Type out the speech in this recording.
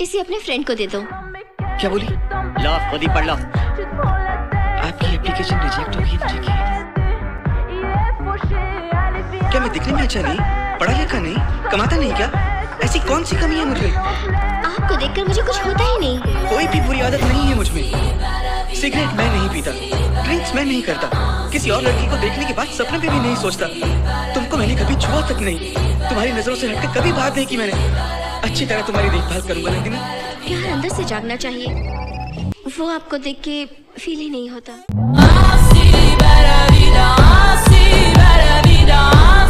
इसे अपने फ्रेंड को दे दो। क्या बोली? लो खुद ही पढ़ लो। आपकी एप्लीकेशन रिजेक्ट होगी मुझे की। क्या मैं दिखने में अच्छा नहीं, पढ़ा लिखा नहीं, कमाता नहीं क्या? ऐसी कौन सी कमी है मुझमें? आपको देखकर मुझे कुछ होता ही नहीं। कोई भी बुरी आदत नहीं है मुझमें। सिगरेट मैं नहीं पीता, ड्रिंक्स मैं नहीं करता, किसी और लड़की को देखने के बाद सपने में भी नहीं सोचता। तुमको मैंने कभी छुआ तक नहीं, तुम्हारी नजरों से हटकर कभी बात नहीं की मैंने। अच्छी तरह तुम्हारी देखभाल करूंगा नंदिनी। प्यार अंदर से जागना चाहिए, वो आपको देख के फील ही नहीं होता।